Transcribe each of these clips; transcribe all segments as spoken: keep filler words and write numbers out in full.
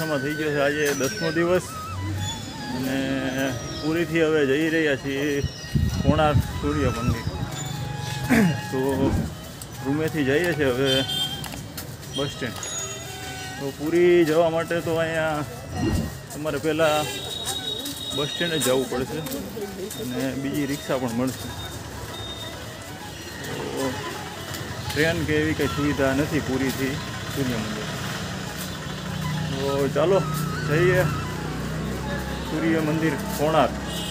પૂર્ણિમામાં થઈ ગયો છે આજે દસમો દિવસ અને પૂરીથી હવે જઈ રહ્યા છીએ કોણાર્ક સૂર્ય મંદિર. તો રૂમેથી જઈએ છીએ હવે બસ સ્ટેન્ડ. તો પૂરી જવા માટે તો અહીંયા તમારે પહેલાં બસ સ્ટેન્ડે જવું પડશે અને બીજી રિક્ષા પણ મળશે. તો ટ્રેન કે એવી કંઈ સુવિધા નથી પૂરીથી સૂર્ય મંદિર. તો ચાલો જઈએ સૂર્ય મંદિર કોણાર્ક.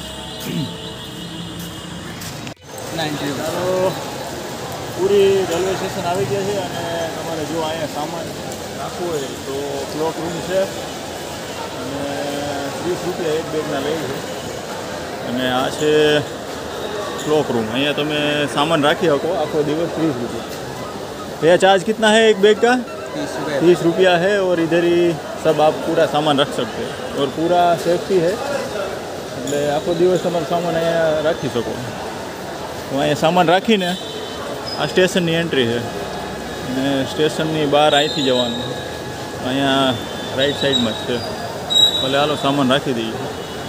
ચાલો પૂરી રેલવે સ્ટેશન આવી ગયા છે અને તમારે જો અહીંયા સામાન રાખવું હોય તો ક્લોક રૂમ છે અને ત્રીસ રૂપિયા એક બેગના લે છે. અને આ છે क्लॉक रूम. અહીંયા તમે સાमान રાખી શકો આખો દિવસ ત્રીસ रुपये. भैया चार्ज कितना है एक बैग का? तीस रुपया है और इधर ही सब आप पूरा सामान रख सकते हैं और पूरा सेफ्टी है એટલે આખો દિવસ તમારો સામાન અહીંયા રાખી શકો. તો અહીંયા સામાન રાખીને આ સ્ટેશનની એન્ટ્રી છે અને સ્ટેશનની બહાર અહીંથી જવાનું. અહીંયા રાઈટ સાઈડમાં જ છે. ભલે હાલો સામાન રાખી દઈએ.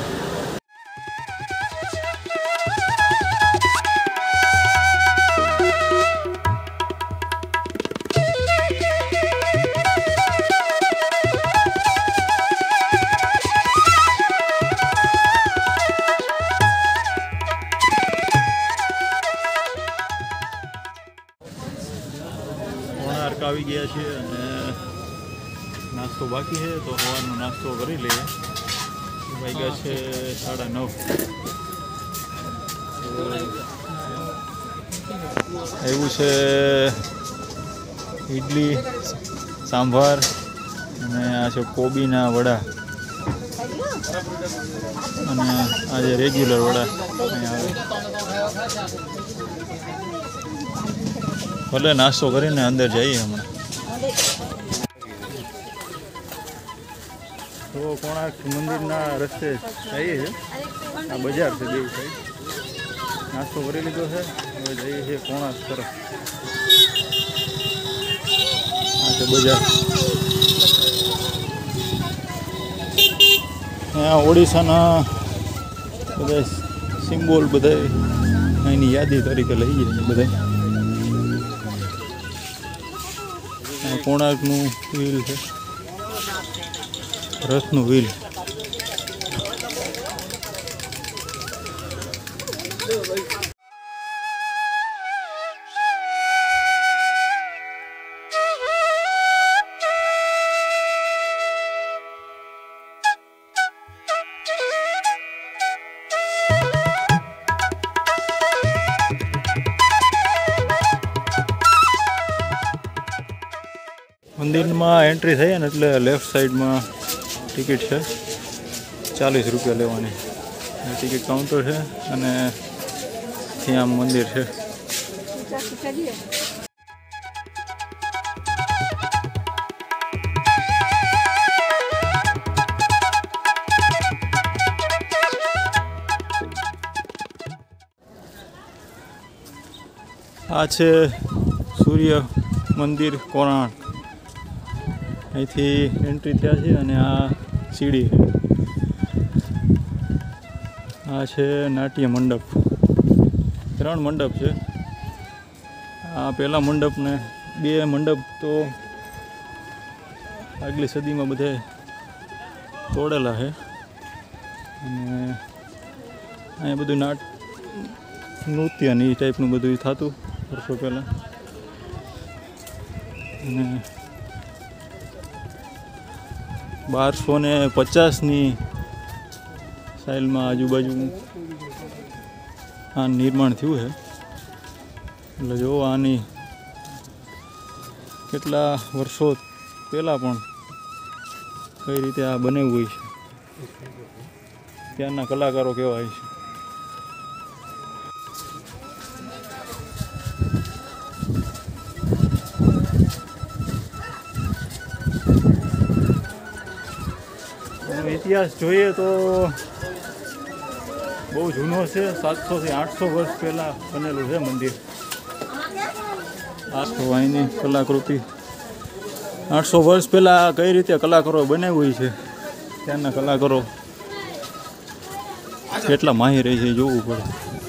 કોણાર્ક આવી ગયા છે અને નાસ્તો બાકી છે તો સવારનો નાસ્તો કરી લઈએ. વાગ્યા છે સાડા નવ. એવું છે ઇડલી સાંભાર અને આ છે કોબીના વડા અને આ જે રેગ્યુલર વડા અહીંયા આવે. ભલે નાસ્તો કરીને અંદર જઈએ હમણાં. તો કોણાર્ક મંદિરના રસ્તે જઈએ છીએ. આ બજાર છે દેવ સાઈડ. નાસ્તો કરી લીધો છે હવે જઈએ છીએ કોણાર્ક તરફ. આ છે બજાર. અહીંયા ઓડિશાના બધા સિમ્બોલ બધા અહીંની યાદી તરીકે લઈ જઈએ બધા. કોણાર્કનું વ્હીલ છે, રથનું વ્હીલ. મંદિરમાં એન્ટ્રી થઈ ને એટલે લેફ્ટ સાઈડમાં ટિકિટ છે ચાલીસ રૂપિયા લેવાની. ટિકિટ કાઉન્ટર છે અને ત્યાં મંદિર છે. આ છે સૂર્ય મંદિર કોણાર્ક. અહીંથી એન્ટ્રી થયા છે અને આ સીડી છે. આ છે નાટ્ય મંડપ. ત્રણ મંડપ છે. આ પહેલા મંડપને બે મંડપ તો આગલી સદીમાં બધા તોડેલા છે અને અહીંયા બધું નાટ નૃત્ય ને એ ટાઈપનું બધું થતું વર્ષો પહેલાં. અને બારસો ને પચાસની સાઇલમાં આજુબાજુ આ નિર્માણ થયું છે. એટલે જો આની કેટલા વર્ષો પહેલાં પણ કઈ રીતે આ બનેવું હોય છે, ત્યાંના કલાકારો કેવા હોય છે. ઇતિહાસ જોઈએ તો બહુ જૂનો છે. સાતસોથી આઠસો વર્ષ પહેલાં બનેલું છે મંદિર. આ તો અહીંની કલાકૃતિ આઠસો વર્ષ પહેલાં કઈ રીતે કલાકારો બનાવ્યું છે, ત્યાંના કલાકારો કેટલા માહિર છે જોવું પડે.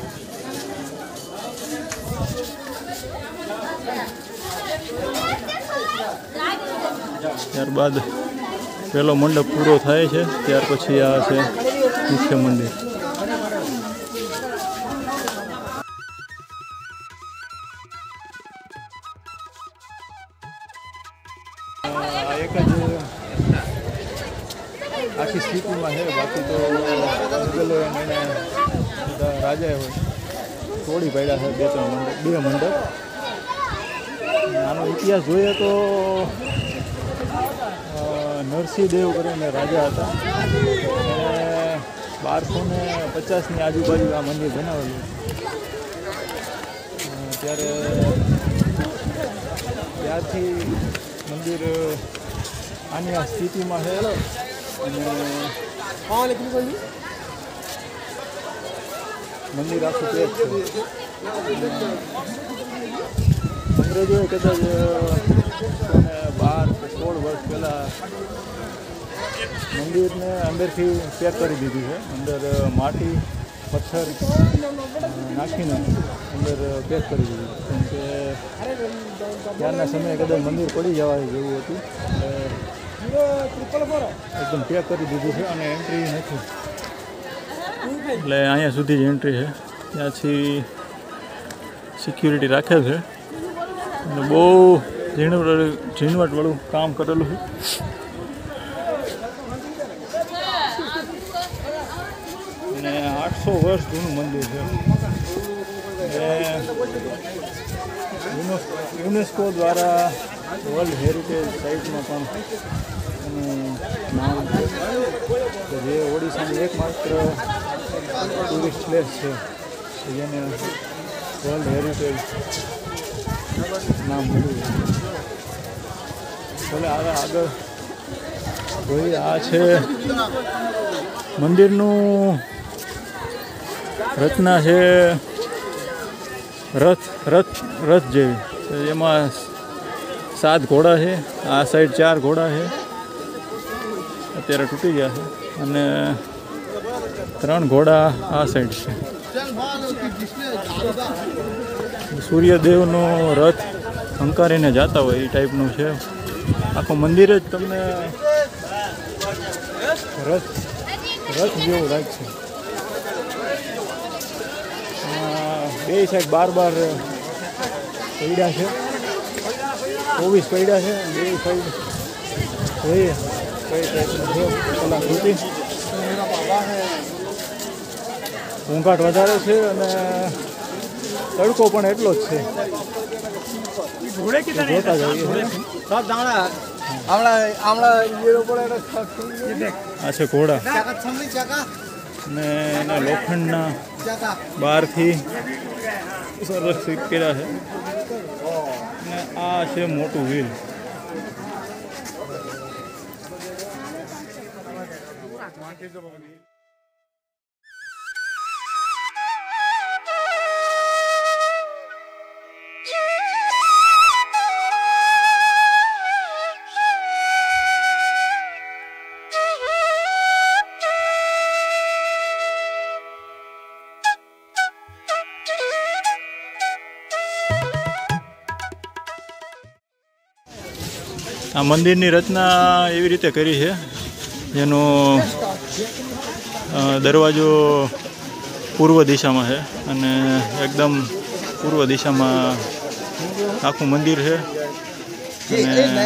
ત્યારબાદ પહેલો મંડપ પૂરો થાય છે, ત્યાર પછી આ છે મુખ્ય મંદિર. એક જ આખી સ્થિતિમાં છે, બાકી તો મુગલો એને બધા રાજાએ હોય તોડી પાડ્યા છે બે ત્રણ મંડપ બે મંડપ. આનો ઇતિહાસ જોઈએ તો નરસિંહ દેવ કરીને રાજા હતા, અને બારસો ને પચાસની આજુબાજુ આ મંદિર બનાવેલું. ત્યારે ત્યારથી મંદિર આની આ સ્થિતિમાં છે. અને મંદિર આખું પેક છે. અંગ્રેજોએ કદાચ બાર સોળ વર્ષ પહેલાં મંદિરને અંદરથી પેક કરી દીધું છે. અંદર માટી પથ્થર નાખીને અંદર પેક કરી દીધું, કેમ કે ત્યારના સમયે કદાચ મંદિર પડી જવા જેવું હતું, એકદમ પેક કરી દીધું છે અને એન્ટ્રી નથી. એટલે અહીંયા સુધી જ એન્ટ્રી છે, ત્યાંથી સિક્યુરિટી રાખેલ છે અને બહુ ઝીણવટ ઝીણવટવાળું કામ કરેલું છે. અને આઠસો વર્ષ જૂનું મંદિર છે. યુનેસ્કો દ્વારા વર્લ્ડ હેરિટેજ સાઇટમાં પણ એનું નામ છે, કે જે ઓડિશાની એકમાત્ર ટુરિસ્ટ પ્લેસ છે જેને વર્લ્ડ હેરિટેજ નામ મળ્યું છે. ભલે આગળ આગળ જોઈએ. આ છે મંદિરનું રચના છે રથ રથ રથ જેવી. એમાં સાત ઘોડા છે, આ સાઈડ ચાર ઘોડા છે, અત્યારે તૂટી ગયા છે, અને ત્રણ ઘોડા આ સાઈડ છે. સૂર્યદેવનો રથ હંકારીને જતા હોય એ ટાઈપનું છે. આખું મંદિર જ તમને રથ રથ જેવું લાગશે. બે સાઈડ બાર બાર પૈડા છે, ચોવીસ પૈડા છે. બે સાઈડ જોઈએ કઈ ટાઈપનું છે કલાકૃતિ. ઘોંઘાટ વધારે છે અને તડકો પણ એટલો જ છે. જોતા જઈએ. આ છે ઘોડા ને એના લોખંડના બહારથી સરસ કર્યા છે, ને આ છે મોટું વ્હીલ. આ મંદિરની રચના એવી રીતે કરી છે, જેનો દરવાજો પૂર્વ દિશામાં છે અને એકદમ પૂર્વ દિશામાં આખું મંદિર છે. અને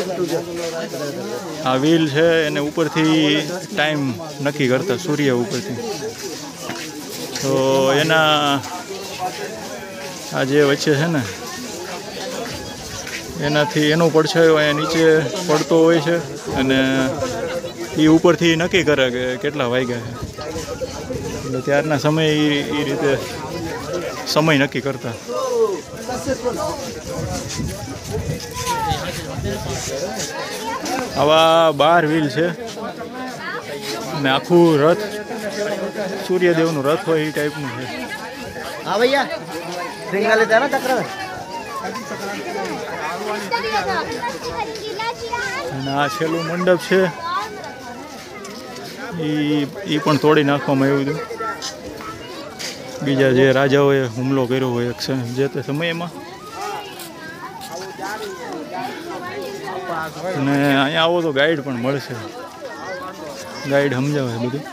આ વ્હીલ છે એને ઉપરથી ટાઈમ નક્કી કરતા સૂર્ય ઉપરથી. તો એના આ જે વચ્ચે છે ને એનાથી એનો પડછાયો અહીંયા નીચે પડતો હોય છે અને એ ઉપરથી નક્કી કરે કે કેટલા વાગ્યા છે. એટલે ત્યારના સમય એ રીતે સમય નક્કી કરતા. આવા બાર વ્હીલ છે ને આખું રથ સૂર્યદેવનું રથ હોય એ ટાઈપનું છે. હા ભૈયા અને આ છેલ્લું મંડપ છે એ એ પણ તોડી નાખવામાં આવ્યું હતું બીજા જે રાજાઓએ હુમલો કર્યો હોય એક જે તે સમયમાં. અને અહીંયા આવો તો ગાઈડ પણ મળશે, ગાઈડ સમજાવે બધું.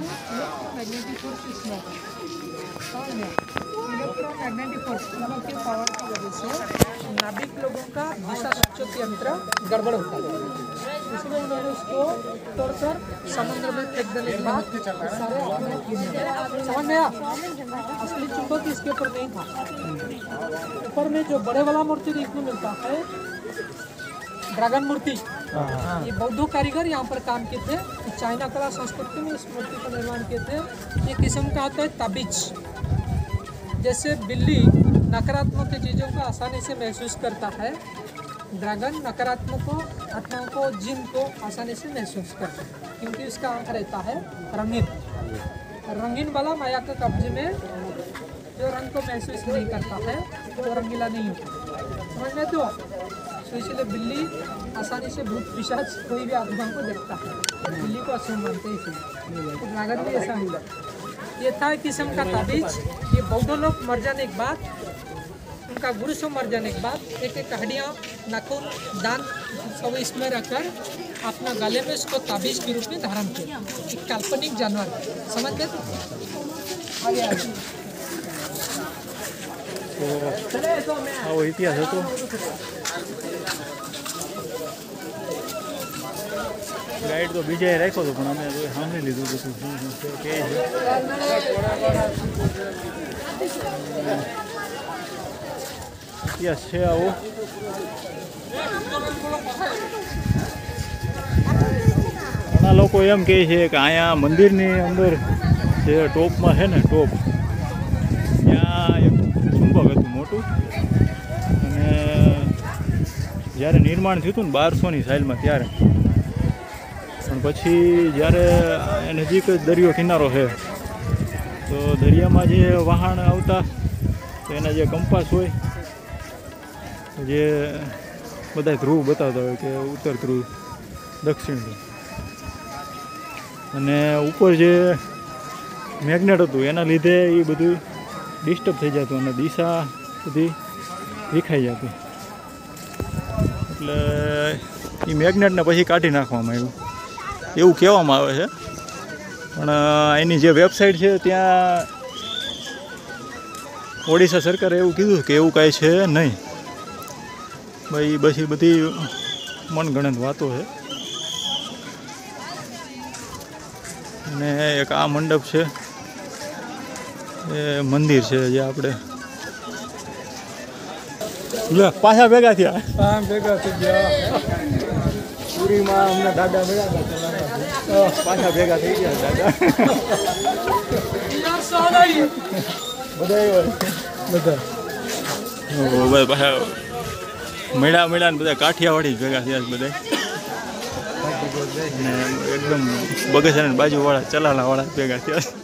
नाभिक लोगों का दिशा सूचक यंत्र गड़बड़ होता है, इसलिए उन्होंने उसको तोड़कर समुद्र में फेंक देने के बाद सारे समझ गया। असली चुंबक इसके ऊपर नहीं था। ऊपर में जो बड़े वाला मूर्ति देखने मिलता है ड्रैगन मूर्ति, ये बौद्ध कारीगर यहाँ पर काम किए थे। चाइना कला संस्कृति में इस मूर्ति का निर्माण किए थे। ये किस्म का होता है ताबीज। जैसे बिल्ली नकारात्मक चीज़ों को आसानी से महसूस करता है, ड्रैगन नकारात्मक को, आत्माओं को, जिन को आसानी से महसूस करता है, क्योंकि उसका आंख रहता है रंगीन। रंगीन वाला माया के कब्जे में जो रंग को महसूस नहीं करता है वो तो रंगीला नहीं होता, समझ में? तो इसलिए बिल्ली आसानी से भूत पिशाच कोई भी आत्मा को देखता है, बिल्ली को अशुभ मानते हैं, इसलिए तो ड्रैगन भी ऐसा हुआ। ये था एक किस्म का ताबीज। ये बौद्ध लोग मर जाने के बाद, उनका गुरु से मर जाने के बाद एक एक हड्डियाँ, नाखून, दांत सब इसमें रखकर अपना गले में इसको ताबीज के रूप में धारण किया। एक काल्पनिक जानवर, समझ गए? आगे आगे આવો ઇતિહાસ હતો. ગાઈડ તો બીજાએ રાખ્યો હતો પણ અમે સાંભળી લીધું બધું શું શું છે કે ઇતિહાસ છે આવો. ઘણા લોકો એમ કહે છે કે અહીંયા મંદિરની અંદર જે ટોપમાં છે ને ટોપ, ત્યાં એક ચુંબક હતું મોટું, અને જ્યારે નિર્માણ થયું હતું ને બારસોની સાલમાં ત્યારે, પણ પછી જ્યારે નજીક જ દરિયો કિનારો છે તો દરિયામાં જે વહાણ આવતા તો એના જે કંપાસ હોય, જે બધા ધ્રુવ બતાવતા હોય કે ઉત્તર ધ્રુવ, દક્ષિણ ધ્રુવ, અને ઉપર જે મેગ્નેટ હતું એના લીધે એ બધું ડિસ્ટર્બ થઈ જતું અને દિશા બધી વિખાઈ જતી. એટલે એ મેગ્નેટને પછી કાઢી નાખવામાં આવ્યું એવું કહેવામાં આવે છે. પણ એની જે વેબસાઇટ છે ત્યાં ઓડિશા સરકારે એવું કીધું કે એવું કાંઈ છે નહીં. ભાઈ પછી બધી મનગણત વાતો છે. અને એક આ મંડપ છે એ મંદિર છે જે આપણે પાછા ભેગા થયા. હા ભેગા થઈ ગયા. પુરીમાં અમને દાદા ભેગા થયા, પાછા ભેગા થઈ ગયા દાદા. બધા બધા પાછા મેળા મેળા ને બધા કાઠિયાવાડી ભેગા થયા બધા. એકદમ બગસરા બાજુ વાળા ચલાલા વાળા ભેગા થયા.